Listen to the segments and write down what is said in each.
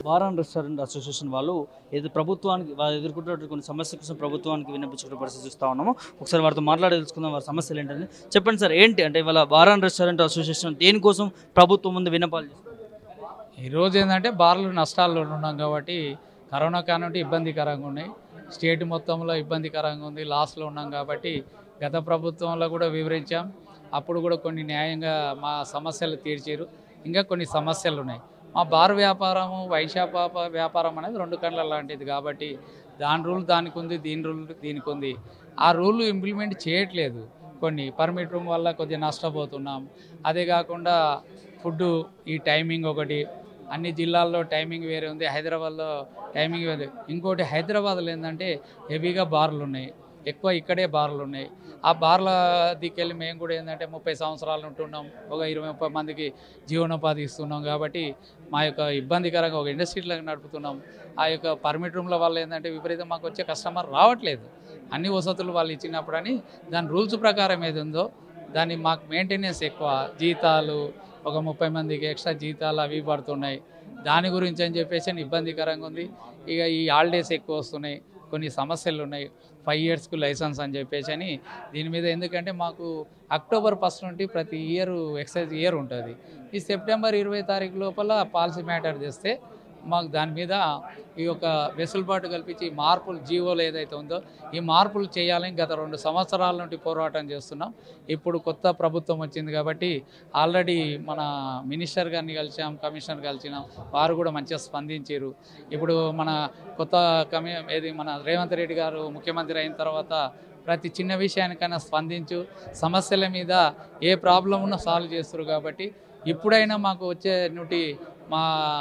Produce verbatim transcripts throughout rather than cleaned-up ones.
Bar and restaurant association వాళ్ళు ఏదో ప్రభుత్వానికి వాళ్ళు ఎదుర్కొంటున్న కొన్ని సమస్యల కోసం ప్రభుత్వానికి విన్నపించుకునే పరిస్థితి చూస్తూ ఉన్నాము. ఒకసారి వారితో మాట్లాడి తెలుసుకుందాం వారి సమస్యలు ఏంటని. చెప్పండి సార్, ఏంటి అంటే ఇవాళ బార్ అండ్ రెస్టారెంట్ అసోసియేషన్ దేనికోసం ప్రభుత్వం ముందు విన్నపాలు చేస్తారు? ఈరోజు ఏంటంటే బార్లు నష్టాల్లో ఉన్నాం కాబట్టి కరోనా కానుంటే ఇబ్బందికరంగా ఉన్నాయి, స్టేట్ మొత్తంలో ఇబ్బందికరంగా ఉంది, లాస్లో ఉన్నాం కాబట్టి గత ప్రభుత్వంలో కూడా వివరించాం. అప్పుడు కూడా కొన్ని న్యాయంగా మా సమస్యలు తీర్చారు. ఇంకా కొన్ని సమస్యలు ఉన్నాయి. మా బార్ వ్యాపారము వైన్ షాప్ వ్యాపారం అనేది రెండు కళ్ళ లాంటిది కాబట్టి దాని రూల్ దానికి ఉంది, దీని రూల్ దీనికి ఉంది. ఆ రూల్ ఇంప్లిమెంట్ చేయట్లేదు. కొన్ని పర్మిట్ రూమ్ వల్ల కొద్దిగా నష్టపోతున్నాం. అదే కాకుండా ఫుడ్డు ఈ టైమింగ్ ఒకటి, అన్ని జిల్లాల్లో టైమింగ్ వేరే ఉంది, హైదరాబాద్లో టైమింగ్ వేరే. ఇంకోటి హైదరాబాద్లో ఏంటంటే హెవీగా బార్లు ఉన్నాయి, ఎక్కువ ఇక్కడే బార్లు ఉన్నాయి. ఆ బార్ల దిక్కెళ్ళి మేము కూడా ఏంటంటే ముప్పై సంవత్సరాలు ఉంటున్నాం, ఒక ఇరవై ముప్పై మందికి జీవనోపాధి ఇస్తున్నాం కాబట్టి మా యొక్క ఇబ్బందికరంగా ఒక ఇండస్ట్రీలకు నడుపుతున్నాం. ఆ యొక్క పర్మిట్ రూమ్ల వల్ల ఏంటంటే విపరీతం మాకు వచ్చే కస్టమర్ రావట్లేదు. అన్ని వసతులు వాళ్ళు ఇచ్చినప్పుడు అని దాని రూల్స్ ప్రకారం ఏది ఉందో దాన్ని మాకు మెయింటెనెన్స్ ఎక్కువ, జీతాలు ఒక ముప్పై మందికి ఎక్స్ట్రా జీతాలు అవి పడుతున్నాయి. దాని గురించి అని చెప్పేసి ఇబ్బందికరంగా ఉంది. ఇక ఈ హాలిడేస్ ఎక్కువ వస్తున్నాయి, కొన్ని సమస్యలు ఉన్నాయి. ఫైవ్ ఇయర్స్కు లైసెన్స్ అని చెప్పేసి అని దీని మీద ఎందుకంటే మాకు అక్టోబర్ ఫస్ట్ నుండి ప్రతి ఇయర్ ఎక్సైజ్ ఇయర్ ఉంటుంది. ఈ సెప్టెంబర్ ఇరవై తారీఖు లోపల పాలసీ మ్యాటర్ చేస్తే మాకు దాని మీద ఈ యొక్క వెసులుబాటు కల్పించి మార్పులు జీవోలు ఏదైతే ఉందో ఈ మార్పులు చేయాలని గత రెండు సంవత్సరాల నుండి పోరాటం చేస్తున్నాం. ఇప్పుడు కొత్త ప్రభుత్వం వచ్చింది కాబట్టి ఆల్రెడీ మన మినిస్టర్ గారిని కలిసాం, కమిషనర్ కలిసినాం, వారు కూడా మంచిగా స్పందించారు. ఇప్పుడు మన కొత్త కమి ఏది మన రేవంత్ రెడ్డి గారు ముఖ్యమంత్రి అయిన తర్వాత ప్రతి చిన్న విషయానికైనా స్పందించు, సమస్యల మీద ఏ ప్రాబ్లం ఉన్నా సాల్వ్ చేస్తారు. కాబట్టి ఇప్పుడైనా మాకు వచ్చే నుండి మా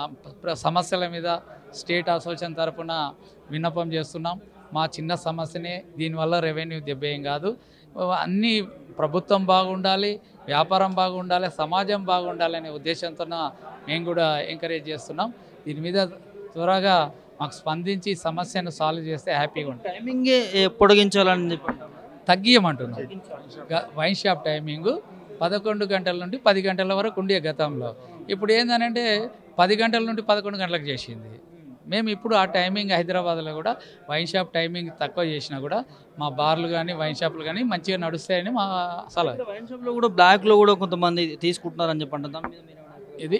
సమస్యల మీద స్టేట్ అసోసియేషన్ తరఫున విన్నపం చేస్తున్నాం. మా చిన్న సమస్యనే, దీనివల్ల రెవెన్యూ దెబ్బేం కాదు. అన్నీ ప్రభుత్వం బాగుండాలి, వ్యాపారం బాగుండాలి, సమాజం బాగుండాలి అనే ఉద్దేశంతో మేము కూడా ఎంకరేజ్ చేస్తున్నాం. దీని మీద త్వరగా మాకు స్పందించి సమస్యను సాల్వ్ చేస్తే హ్యాపీగా ఉంటుంది. టైమింగే పొడిగించాలని చెప్పి తగ్గియమంటున్నాం. వైన్ షాప్ టైమింగు పదకొండు గంటల నుండి పది గంటల వరకు ఉండే గతంలో. ఇప్పుడు ఏంటంటే పది గంటల నుండి పదకొండు గంటలకు చేసింది. మేము ఇప్పుడు ఆ టైమింగ్ హైదరాబాద్లో కూడా వైన్ షాప్ టైమింగ్ తక్కువ చేసినా కూడా మా బార్లు కానీ వైన్ షాపులు కానీ మంచిగా నడుస్తాయని మా సలహా. వైన్ షాప్లో కూడా బ్లాక్లో కూడా కొంతమంది తీసుకుంటున్నారని చెప్పండి. దాని మీద ఇది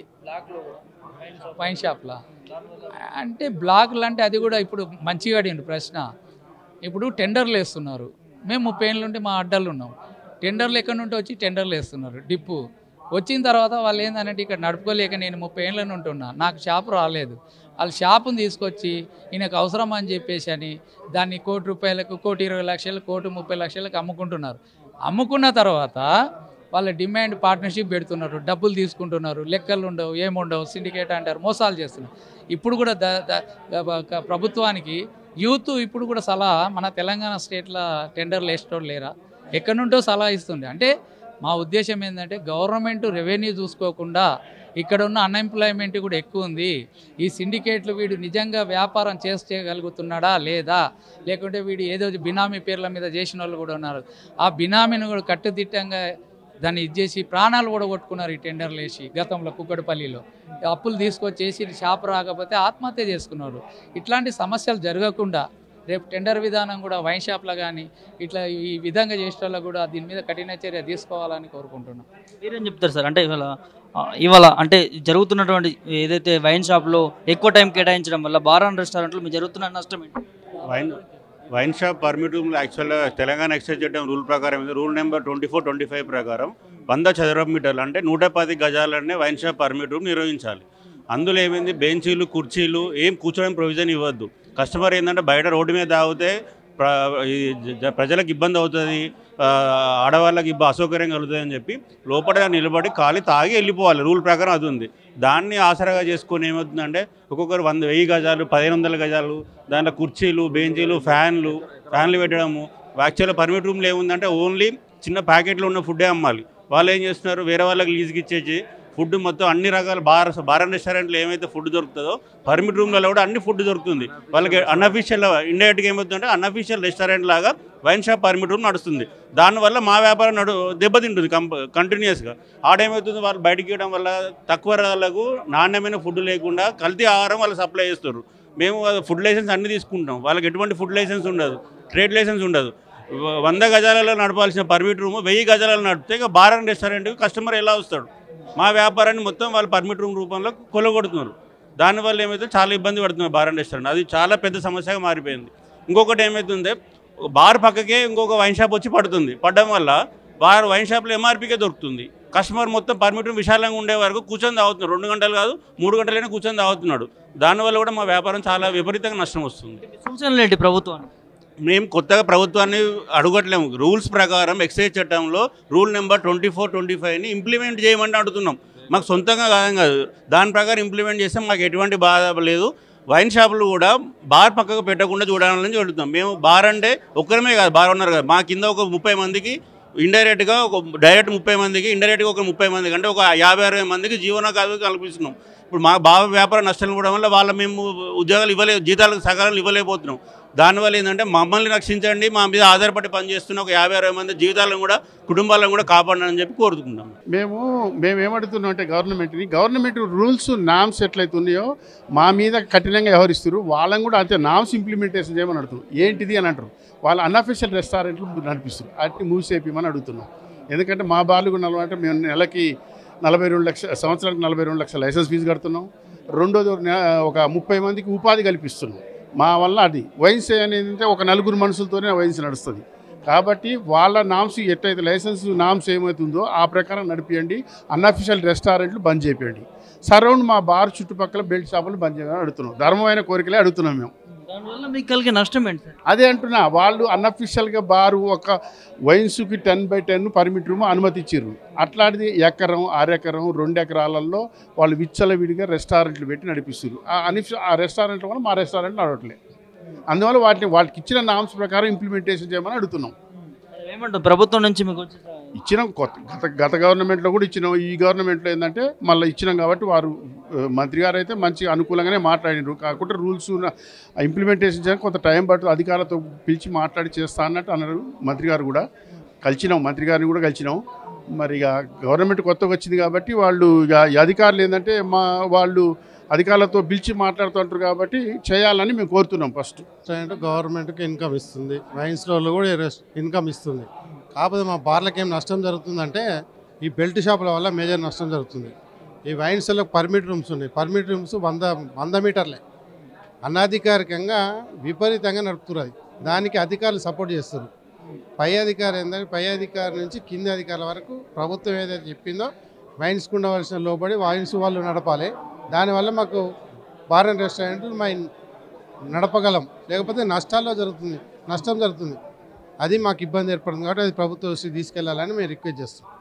వైన్ షాప్లా అంటే బ్లాక్లు అంటే అది కూడా ఇప్పుడు మంచిగా అడిగింది ప్రశ్న. ఇప్పుడు టెండర్లు వేస్తున్నారు. మేము ముప్పై ఏళ్ళ నుండి మా అడ్డలు ఉన్నాం. టెండర్లు ఎక్కడి నుండి వచ్చి టెండర్లు వేస్తున్నారు. డిప్పు వచ్చిన తర్వాత వాళ్ళు ఏంటంటే ఇక్కడ నడుపుకోలేక నేను ముప్పై ఏళ్ళ నుండి ఉన్నా, నాకు షాపు రాలేదు. వాళ్ళు షాపుని తీసుకొచ్చి ఈయనకు అవసరం అని చెప్పేసి అని దాన్ని కోటి రూపాయలకు, కోటి ఇరవై లక్షలు, కోటి ముప్పై లక్షలకు అమ్ముకుంటున్నారు. అమ్ముకున్న తర్వాత వాళ్ళ డిమాండ్ పార్ట్నర్షిప్ పెడుతున్నారు, డబ్బులు తీసుకుంటున్నారు, లెక్కలు ఉండవు, ఏముండవు, సిండికేట్ అంటారు, మోసాలు చేస్తున్నారు. ఇప్పుడు కూడా ద ప్రభుత్వానికి యూత్ ఇప్పుడు కూడా సలహా, మన తెలంగాణ స్టేట్లో టెండర్లు వేసేటోళ్ళు లేరా, ఎక్కడి నుండో సలహా ఇస్తుంది. అంటే మా ఉద్దేశం ఏంటంటే గవర్నమెంట్ రెవెన్యూ చూసుకోకుండా ఇక్కడ ఉన్న అన్ఎంప్లాయ్మెంట్ కూడా ఎక్కువ ఉంది. ఈ సిండికేట్లు వీడు నిజంగా వ్యాపారం చేయగలుగుతున్నాడా లేదా, లేకుంటే వీడు ఏదో బినామీ పేర్ల మీద చేసిన వాళ్ళు కూడా ఉన్నారు. ఆ బినామీని కూడా కట్టుదిట్టంగా దాన్ని ఇచ్చేసి ప్రాణాలు కూడా కొట్టుకున్నారు ఈ టెండర్లు వేసి. గతంలో కుక్కడపల్లిలో అప్పులు తీసుకొచ్చేసి షాప్ రాకపోతే ఆత్మహత్య చేసుకున్నారు. ఇట్లాంటి సమస్యలు జరగకుండా రేపు టెండర్ విధానం కూడా వైన్ షాప్లో కానీ ఇట్లా ఈ విధంగా చేసే వాళ్ళకు కూడా దీని మీద కఠిన చర్య తీసుకోవాలని కోరుకుంటున్నాం. మీరేం చెప్తారు సార్? అంటే ఇవాళ ఇవాళ అంటే జరుగుతున్నటువంటి ఏదైతే వైన్ షాప్లో ఎక్కువ టైం కేటాయించడం వల్ల బార్ అండ్ రెస్టారెంట్లో మీరు జరుగుతున్న నష్టం ఏంటి? వైన్ వైన్ షాప్ పర్మిట్ రూమ్లో యాక్చువల్గా తెలంగాణ ఎక్సైజ్ చట్టం రూల్ ప్రకారం rule number twenty four twenty five ప్రకారం వంద చదరపు మీటర్లు అంటే నూట పది గజాలనే వైన్ షాప్ పర్మిట్ రూమ్ నిర్వహించాలి. అందులో ఏమైంది, బెంచీలు, కుర్చీలు ఏం కూర్చోడానికి ప్రొవిజన్ ఇవ్వద్దు. కస్టమర్ ఏంటంటే బయట రోడ్డు మీద తాగితే ప్రజలకు ఇబ్బంది అవుతుంది, ఆడవాళ్ళకి ఇబ్బంది అసౌకర్యం కలుగుతుంది అని చెప్పి లోపల నిలబడి ఖాళీ తాగి వెళ్ళిపోవాలి. రూల్ ప్రకారం అది ఉంది. దాన్ని ఆసరాగా చేసుకొని ఏమవుతుందంటే ఒక్కొక్కరు వంద వెయ్యి గజాలు, పదిహేను వందల గజాలు, దాంట్లో కుర్చీలు, బెంచీలు, ఫ్యాన్లు ఫ్యాన్లు పెట్టడము. యాక్చువల్గా పర్మిట్ రూమ్లో ఏముందంటే ఓన్లీ చిన్న ప్యాకెట్లో ఉన్న ఫుడ్డే అమ్మాలి. వాళ్ళు ఏం చేస్తున్నారు, వేరే వాళ్ళకి లీజుకి ఇచ్చేసి ఫుడ్ మొత్తం అన్ని రకాల బార్ బార్ అండ్ రెస్టారెంట్లో ఏమైతే ఫుడ్ దొరుకుతుందో పర్మిట్ రూమ్లలో కూడా అన్ని ఫుడ్ దొరుకుతుంది. వాళ్ళకి అన్అఫీషియల్ ఇండైరెక్ట్గా ఏమవుతుందంటే అన్అఫీషియల్ రెస్టారెంట్ లాగా వైన్ షాప్ పర్మిట్ రూమ్ నడుస్తుంది. దానివల్ల మా వ్యాపారం నడు దెబ్బతింటుంది కంప కంటిన్యూస్గా. ఆడేమవుతుంది, వాళ్ళు బయటకి ఇవ్వడం వల్ల తక్కువ ధరలకు నాణ్యమైన ఫుడ్ లేకుండా కల్తీ ఆహారం వాళ్ళు సప్లై చేస్తారు. మేము ఫుడ్ లైసెన్స్ అన్ని తీసుకుంటాం, వాళ్ళకి ఎటువంటి ఫుడ్ లైసెన్స్ ఉండదు, ట్రేడ్ లైసెన్స్ ఉండదు. వంద గజాలలో నడపాల్సిన పర్మిట్ రూమ్ వెయ్యి గజాలలో నడిపితే ఇక బార్ అండ్ రెస్టారెంట్కి కస్టమర్ ఎలా వస్తాడు? మా వ్యాపారాన్ని మొత్తం వాళ్ళు పర్మిట్ రూమ్ రూపంలో కొలగొడుతున్నారు. దానివల్ల ఏమైతే చాలా ఇబ్బంది పడుతున్నారు బార్ అండ్ రెస్టారెంట్. అది చాలా పెద్ద సమస్యగా మారిపోయింది. ఇంకొకటి ఏమవుతుంది, బార్ పక్కకే ఇంకొక వైన్ షాప్ వచ్చి పడుతుంది. పడడం వల్ల బార్ వైన్ షాప్లో ఎంఆర్పీకే దొరుకుతుంది. కస్టమర్ మొత్తం పర్మిట్ రూమ్ విశాలంగా ఉండే వరకు కూర్చొని తాగుతున్నాడు. రెండు గంటలు కాదు మూడు గంటలైనా కూర్చొని తాగుతున్నాడు. దానివల్ల కూడా మా వ్యాపారం చాలా విపరీతంగా నష్టం వస్తుంది. సూచనలు ఏంటి ప్రభుత్వానికి? మేము కొత్తగా ప్రభుత్వాన్ని అడగట్లేము. రూల్స్ ప్రకారం ఎక్సైజ్ చట్టంలో rule number twenty four twenty ఫైవ్ని ఇంప్లిమెంట్ చేయమని అడుగుతున్నాం. మాకు సొంతంగా కాదు కాదు దాని ప్రకారం ఇంప్లిమెంట్ చేస్తే మాకు ఎటువంటి బాధ లేదు. వైన్ షాపులు కూడా బార్ పక్కకు పెట్టకుండా చూడాలని అడుగుతాం. మేము బార్ అంటే ఒక్కరమే కాదు, బార్ ఉన్నారు కదా, మా కింద ఒక ముప్పై మందికి ఇండైరెక్ట్గా, ఒక డైరెక్ట్ ముప్పై మందికి, ఇండైరెక్ట్గా ఒక ముప్పై మందికి, అంటే ఒక యాభై అరవై మందికి జీవనోపాధి కల్పిస్తున్నాం. ఇప్పుడు మా బాగా వ్యాపార నష్టాలు కూడా వల్ల వాళ్ళ మేము ఉద్యోగాలు ఇవ్వలే, జీతాలకు సకాలంలో ఇవ్వలేకపోతున్నాం. దానివల్ల ఏంటంటే మమ్మల్ని రక్షించండి, మా మీద ఆధారపడి పనిచేస్తున్న ఒక యాభై అరవై మంది జీవితాలను కూడా కుటుంబాలను కూడా కాపాడని చెప్పి కోరుకుంటున్నాం. మేము మేము ఏమడుగుతున్నాం అంటే గవర్నమెంట్ని గవర్నమెంట్ రూల్స్ నామ్స్ ఎట్లయితే ఉన్నాయో మా మీద కఠినంగా వ్యవహరిస్తారు, వాళ్ళని కూడా అంతే నామ్స్ ఇంప్లిమెంటేషన్ చేయమని అడుగుతారు. ఏంటిది అని అంటారు. వాళ్ళు అన్అఫీషియల్ రెస్టారెంట్లు నడిపిస్తారు, అట్టి మూసేపమని అడుగుతున్నాం. ఎందుకంటే మా బాలు కూడా నలభై మేము నెలకి నలభై రెండు లక్షల సంవత్సరానికి నలభై రెండు లక్షల లైసెన్స్ ఫీజు కడుతున్నాం. రెండోది ఒక ముప్పై మందికి ఉపాధి కల్పిస్తున్నాం. మా వల్ల అది వైన్స్ అనేది అంటే ఒక నలుగురు మనుషులతోనే వైన్స్ నడుస్తుంది. కాబట్టి వాళ్ళ నామ్స్ ఎట్లయితే లైసెన్స్ నామ్స్ ఏమవుతుందో ఆ ప్రకారం నడిపియండి. అన్అఫీషియల్ రెస్టారెంట్లు బంద్ చేయండి. సరౌండ్ మా బార్ చుట్టుపక్కల బెల్ట్ షాపులు బంద్ చేయమని అడుగుతున్నాం. ధర్మమైన కోరికలే అడుగుతున్నాం మేము. దానివల్ల మీకు కలిగే నష్టం ఏంటి సార్? అదే అంటున్నా, వాళ్ళు అన్అఫీషియల్గా బారు ఒక వైన్స్కి ten by ten permit room అనుమతి ఇచ్చారు. అట్లాంటిది ఎకరం అరెకరం రెండు ఎకరాలలో వాళ్ళు విచ్చలవిడిగా రెస్టారెంట్లు పెట్టి నడిపిస్తారు. ఆ అన్అఫీ ఆ రెస్టారెంట్ల వల్ల మా రెస్టారెంట్లు నడవట్లేదు. అందువల్ల వాటిని వాళ్ళకి ఇచ్చిన నామ్స్ ప్రకారం ఇంప్లిమెంటేషన్ చేయమని అడుగుతున్నాం. ఏమంటారు ప్రభుత్వం నుంచి మీకు వచ్చి? ఇచ్చినాం, కొత్త గత గత గవర్నమెంట్లో కూడా ఇచ్చినాం. ఈ గవర్నమెంట్లో ఏంటంటే మళ్ళీ ఇచ్చినాం కాబట్టి వారు మంత్రి గారు అయితే మంచి అనుకూలంగానే మాట్లాడినారు. కాకుండా రూల్స్ ఇంప్లిమెంటేషన్ చేయడానికి కొంత టైం పడుతుంది, అధికారులతో పిలిచి మాట్లాడి చేస్తా అన్నట్టు అన్నారు. మంత్రి గారు కూడా కలిసినాం, మంత్రి గారిని కూడా కలిసినాం. మరి ఇక గవర్నమెంట్ కొత్తగా వచ్చింది కాబట్టి వాళ్ళు ఇక అధికారులు ఏంటంటే మా వాళ్ళు అధికారులతో పిలిచి మాట్లాడుతుంటారు కాబట్టి చేయాలని మేము కోరుతున్నాం. ఫస్ట్ అంటే గవర్నమెంట్కి ఇన్కమ్ ఇస్తుంది, వైన్స్లో కూడా ఇన్కమ్ ఇస్తుంది. కాకపోతే మా బార్లకు ఏం నష్టం జరుగుతుందంటే ఈ బెల్ట్ షాపుల వల్ల మేజర్ నష్టం జరుగుతుంది. ఈ వైన్స్లో పర్మిట్ రూమ్స్ ఉన్నాయి, పర్మిట్ రూమ్స్ వంద వంద మీటర్లే అనాధికారికంగా విపరీతంగా నడుపుతున్నారు. దానికి అధికారులు సపోర్ట్ చేస్తారు. పై అధికారి ఏంటంటే పై అధికారి నుంచి కింది అధికారుల వరకు ప్రభుత్వం ఏదైతే చెప్పిందో వైన్స్కు ఉండవలసిన లోబడి వైన్స్ వాళ్ళు నడపాలి. దానివల్ల మాకు బార్ అండ్ రెస్టారెంట్లు మా నడపగలం, లేకపోతే నష్టాల్లో జరుగుతుంది, నష్టం జరుగుతుంది. అది మాకు ఇబ్బంది ఏర్పడుతుంది. కాబట్టి అది ప్రభుత్వ దృష్టికి తీసుకెళ్లాలని మేము రిక్వెస్ట్ చేస్తాం.